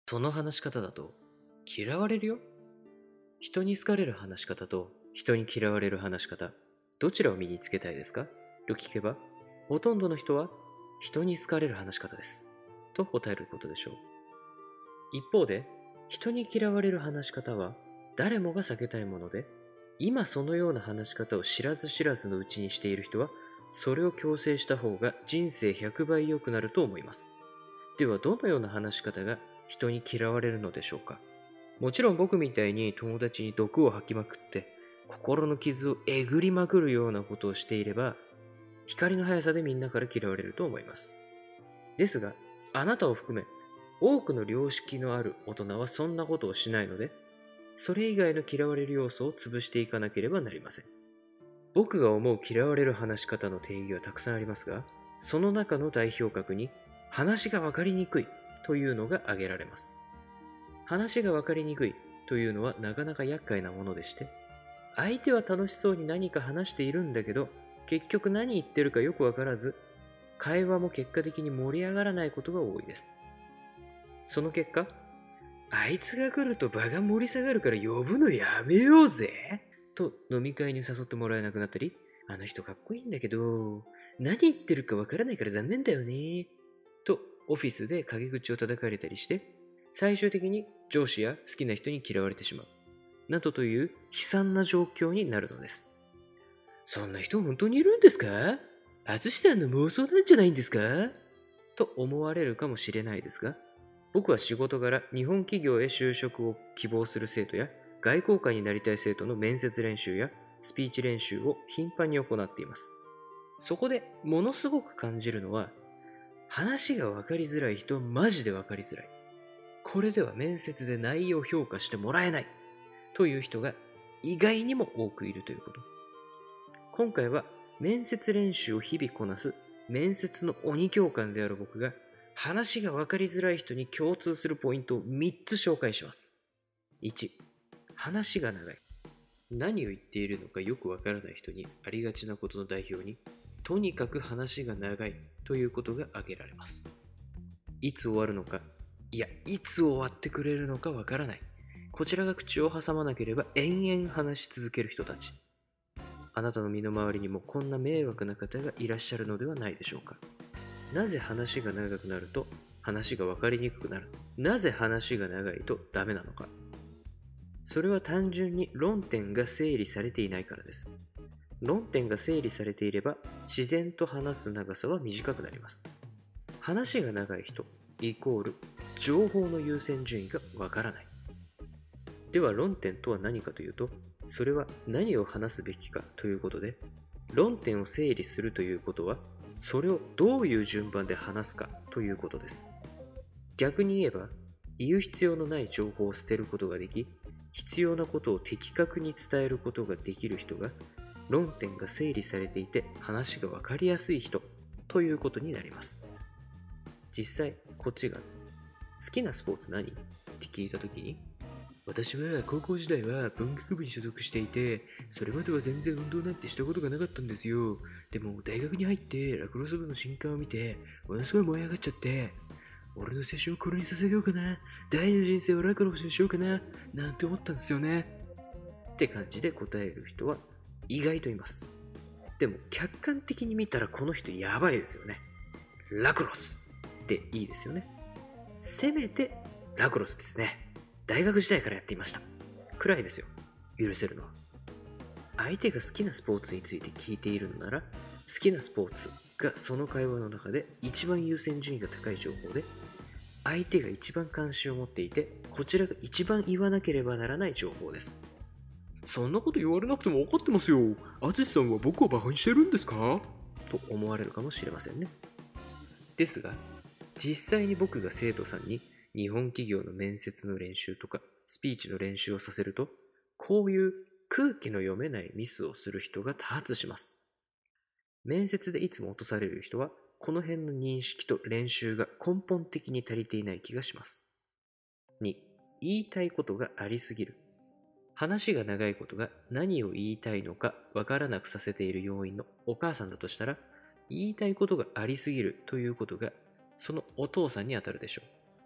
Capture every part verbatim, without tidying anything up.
その話し方だと嫌われるよ。人に好かれる話し方と人に嫌われる話し方、どちらを身につけたいですかと聞けば、ほとんどの人は人に好かれる話し方ですと答えることでしょう。一方で、人に嫌われる話し方は誰もが避けたいもので、今そのような話し方を知らず知らずのうちにしている人は、それを強制した方が人生ひゃくばい良くなると思います。では、どのような話し方が人に嫌われるのでしょうか。もちろん僕みたいに友達に毒を吐きまくって心の傷をえぐりまくるようなことをしていれば、光の速さでみんなから嫌われると思います。ですが、あなたを含め多くの良識のある大人はそんなことをしないので、それ以外の嫌われる要素を潰していかなければなりません。僕が思う嫌われる話し方の定義はたくさんありますが、その中の代表格に話が分かりにくいというのが挙げられます。話が分かりにくいというのはなかなか厄介なものでして、相手は楽しそうに何か話しているんだけど、結局何言ってるかよく分からず、会話も結果的に盛り上がらないことが多いです。その結果、あいつが来ると場が盛り下がるから呼ぶのやめようぜと飲み会に誘ってもらえなくなったり、あの人かっこいいんだけど、何言ってるか分からないから残念だよねとオフィスで陰口を叩かれたりして、最終的に上司や好きな人に嫌われてしまうなどという悲惨な状況になるのです。そんな人本当にいるんですか？淳さんの妄想なんじゃないんですか？と思われるかもしれないですが、僕は仕事柄日本企業へ就職を希望する生徒や外交官になりたい生徒の面接練習やスピーチ練習を頻繁に行っています。そこでものすごく感じるのは、話が分かりづらい人はマジで分かりづらい。これでは面接で内容を評価してもらえないという人が意外にも多くいるということ。今回は面接練習を日々こなす面接の鬼教官である僕が、話が分かりづらい人に共通するポイントをみっつ紹介します。いち、話が長い。何を言っているのかよく分からない人にありがちなことの代表に、とにかく話が長いということが挙げられます。いつ終わるのか、いや、いつ終わってくれるのかわからない。こちらが口を挟まなければ延々話し続ける人たち。あなたの身の回りにもこんな迷惑な方がいらっしゃるのではないでしょうか。なぜ話が長くなると話が分かりにくくなる？なぜ話が長いとダメなのか。それは単純に論点が整理されていないからです。論点が整理されていれば自然と話す長さは短くなります。話が長い人イコール情報の優先順位がわからない。では論点とは何かというと、それは何を話すべきかということで、論点を整理するということは、それをどういう順番で話すかということです。逆に言えば、言う必要のない情報を捨てることができ、必要なことを的確に伝えることができる人が、論点が整理されていて話がわかりやすい人ということになります。実際、こっちが好きなスポーツ何？って聞いたときに、私は高校時代は文学部に所属していて、それまでは全然運動なんてしたことがなかったんですよ。でも大学に入ってラクロス部の新刊を見て、ものすごい燃え上がっちゃって、俺の青春をこれに捧げようかな、第二の人生をラクロスにしようかな、なんて思ったんですよね。って感じで答える人は意外といます。でも客観的に見たらこの人やばいですよね。ラクロスっていいですよね。せめてラクロスですね。大学時代からやっていました。くらいですよ。許せるのは。相手が好きなスポーツについて聞いているのなら、好きなスポーツがその会話の中で一番優先順位が高い情報で、相手が一番関心を持っていて、こちらが一番言わなければならない情報です。そんなこと言われなくても分かってますよ。淳さんは僕をバカにしてるんですか？と思われるかもしれませんね。ですが、実際に僕が生徒さんに日本企業の面接の練習とかスピーチの練習をさせると、こういう空気の読めないミスをする人が多発します。面接でいつも落とされる人は、この辺の認識と練習が根本的に足りていない気がします。に、言いたいことがありすぎる。話が長いことが何を言いたいのかわからなくさせている要因のお母さんだとしたら、言いたいことがありすぎるということがそのお父さんにあたるでしょう。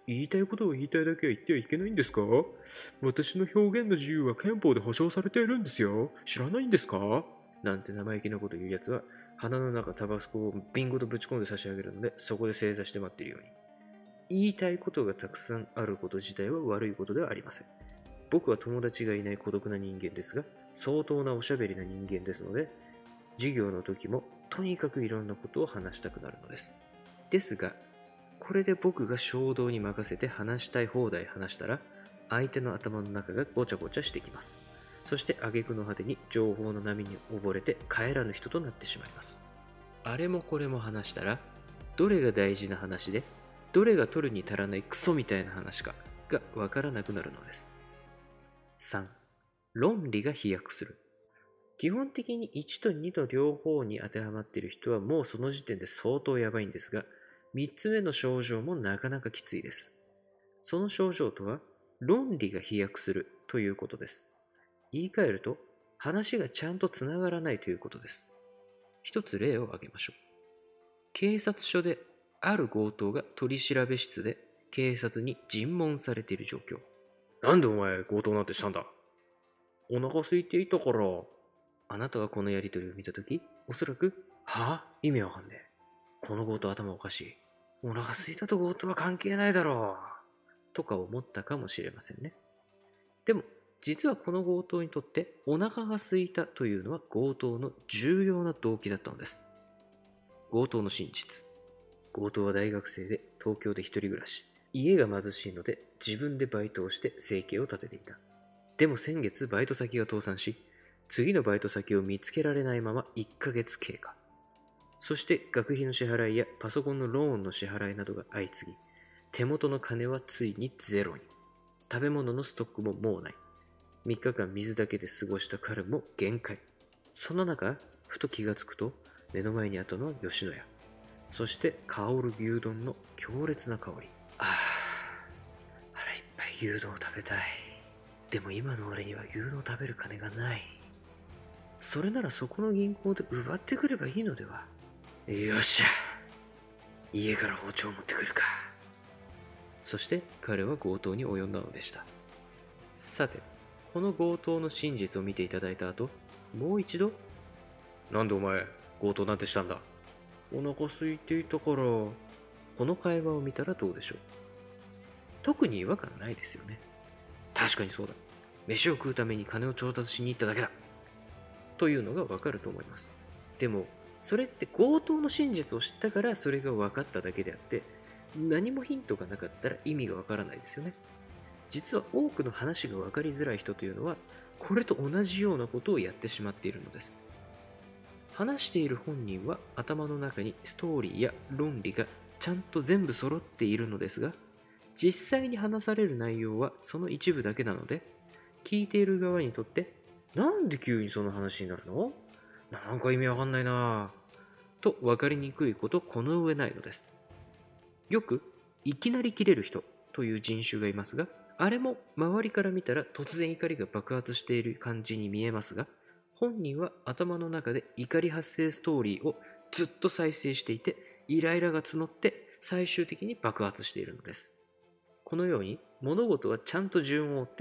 言いたいことを言いたいだけは言ってはいけないんですか？私の表現の自由は憲法で保障されているんですよ。知らないんですか？なんて生意気なこと言うやつは、鼻の中タバスコをビンゴとぶち込んで差し上げるので、そこで正座して待っているように。言いたいことがたくさんあること自体は悪いことではありません。僕は友達がいない孤独な人間ですが、相当なおしゃべりな人間ですので、授業の時もとにかくいろんなことを話したくなるのです。ですが、これで僕が衝動に任せて話したい放題話したら、相手の頭の中がごちゃごちゃしてきます。そして挙句の果てに情報の波に溺れて帰らぬ人となってしまいます。あれもこれも話したら、どれが大事な話で、どれが取るに足らないクソみたいな話かがわからなくなるのです。さん. 論理が飛躍する。基本的にいちとにの両方に当てはまっている人はもうその時点で相当やばいんですが、みっつめの症状もなかなかきついです。その症状とは、論理が飛躍するということです。言い換えると、話がちゃんとつながらないということです。一つ例を挙げましょう。警察署である強盗が取り調べ室で警察に尋問されている状況。なんでお前強盗なんてしたんだ？お腹空いていたから。あなたがこのやりとりを見たとき、おそらく、はぁ？意味わかんねえ。この強盗頭おかしい。お腹空いたと強盗は関係ないだろう。とか思ったかもしれませんね。でも、実はこの強盗にとってお腹が空いたというのは強盗の重要な動機だったのです。強盗の真実。強盗は大学生で東京で一人暮らし。家が貧しいので自分でバイトをして生計を立てていた。でも先月バイト先が倒産し、次のバイト先を見つけられないままいっかげつ経過。そして学費の支払いやパソコンのローンの支払いなどが相次ぎ、手元の金はついにゼロに。食べ物のストックももうない。みっかかん水だけで過ごした彼も限界。その中、ふと気がつくと、目の前にあったのは吉野家。そして香る牛丼の強烈な香り。ああ、腹いっぱい牛丼を食べたい。でも今の俺には牛丼を食べる金がない。それならそこの銀行で奪ってくればいいのでは。よっしゃ。家から包丁を持ってくるか。そして彼は強盗に及んだのでした。さて、この強盗の真実を見ていただいた後、もう一度、なんでお前、強盗なんてしたんだ？お腹空いていたから。この会話を見たらどうでしょう。特に違和感ないですよね。確かにそうだ。飯を食うために金を調達しに行っただけだ。というのがわかると思います。でも、それって強盗の真実を知ったからそれが分かっただけであって、何もヒントがなかったら意味がわからないですよね。実は多くの話が分かりづらい人というのは、これと同じようなことをやってしまっているのです。話している本人は頭の中にストーリーや論理がちゃんと全部揃っているのですが、実際に話される内容はその一部だけなので、聞いている側にとって、なんで急にその話になるの？なんか意味わかんないなぁ。と分かりにくいことこの上ないのです。よく、いきなり切れる人という人種がいますが、あれも周りから見たら突然怒りが爆発している感じに見えますが、本人は頭の中で怒り発生ストーリーをずっと再生していて、イライラが募って最終的に爆発しているのです。このように物事はちゃんと順を追って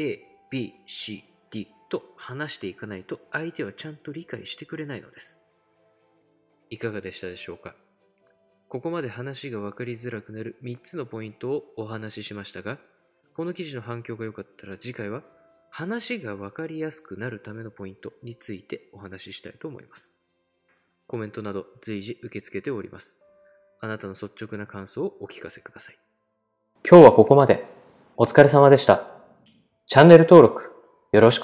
A、B、C、D と話していかないと相手はちゃんと理解してくれないのです。いかがでしたでしょうか？ここまで話が分かりづらくなるみっつのポイントをお話ししましたが、この記事の反響が良かったら次回は話が分かりやすくなるためのポイントについてお話ししたいと思います。コメントなど随時受け付けております。あなたの率直な感想をお聞かせください。今日はここまで。お疲れ様でした。チャンネル登録よろしく